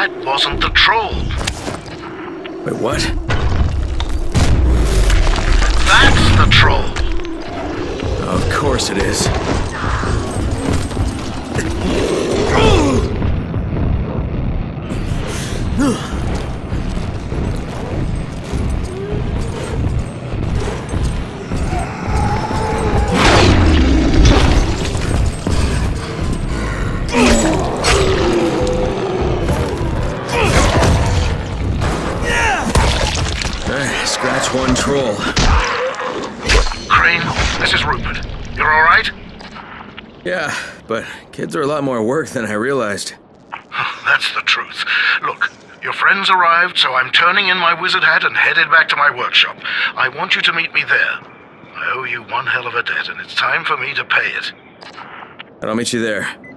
That wasn't the troll. Wait, what? That's the troll. Of course it is. Scratch one troll. Crane, this is Rupert. You're all right? Yeah, but kids are a lot more work than I realized. That's the truth. Look, your friends arrived, so I'm turning in my wizard hat and headed back to my workshop. I want you to meet me there. I owe you one hell of a debt, and it's time for me to pay it. And I'll meet you there.